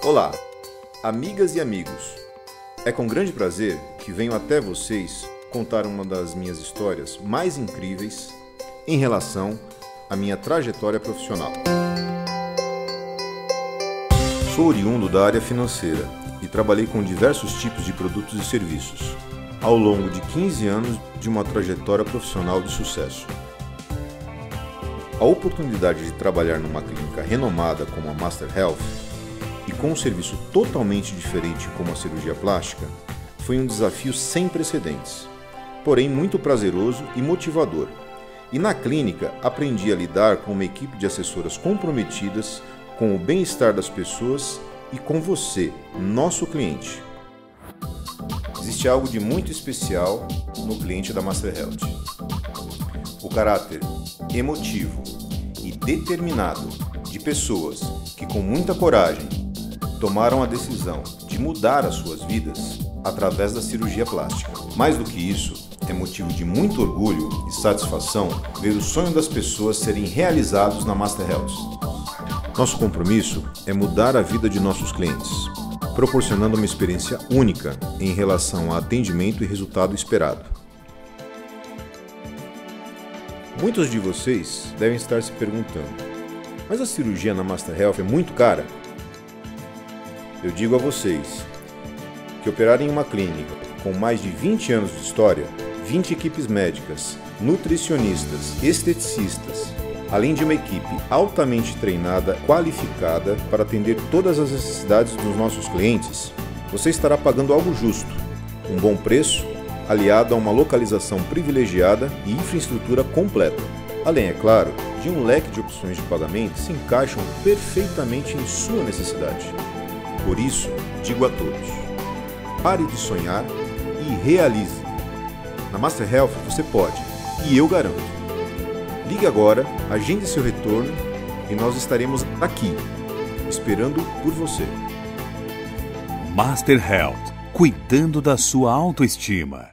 Olá, amigas e amigos. É com grande prazer que venho até vocês contar uma das minhas histórias mais incríveis em relação à minha trajetória profissional. Sou oriundo da área financeira e trabalhei com diversos tipos de produtos e serviços, ao longo de 15 anos de uma trajetória profissional de sucesso. A oportunidade de trabalhar numa clínica renomada como a Master Health e com um serviço totalmente diferente como a cirurgia plástica foi um desafio sem precedentes, porém muito prazeroso e motivador. E na clínica aprendi a lidar com uma equipe de assessoras comprometidas com o bem-estar das pessoas e com você, nosso cliente. Existe algo de muito especial no cliente da Master Health. O caráter emotivo e determinado de pessoas que com muita coragem tomaram a decisão de mudar as suas vidas através da cirurgia plástica. Mais do que isso, é motivo de muito orgulho e satisfação ver o sonho das pessoas serem realizados na Master Health. Nosso compromisso é mudar a vida de nossos clientes, proporcionando uma experiência única em relação a atendimento e resultado esperado. Muitos de vocês devem estar se perguntando: mas a cirurgia na Master Health é muito cara? Eu digo a vocês que operar em uma clínica com mais de 20 anos de história, 20 equipes médicas, nutricionistas, esteticistas, além de uma equipe altamente treinada, qualificada para atender todas as necessidades dos nossos clientes, você estará pagando algo justo, um bom preço, aliado a uma localização privilegiada e infraestrutura completa. Além, é claro, de um leque de opções de pagamento que se encaixam perfeitamente em sua necessidade. Por isso, digo a todos: pare de sonhar e realize. Na Master Health você pode, e eu garanto. Ligue agora, agende seu retorno e nós estaremos aqui, esperando por você. Master Health, cuidando da sua autoestima.